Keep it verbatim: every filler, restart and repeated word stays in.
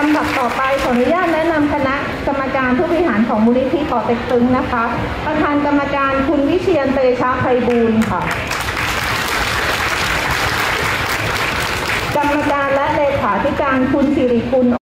ำดับต่อไปขออนุญาตแนะนำคณะกรรมการผู้บริหารของมูลนิธิป่อเต็กตึงนะคะประธานกรรมการคุณวิเชียรเตชะไพบูลย์ค่ะกรรมการและเลขาธิการคุณสิริกุล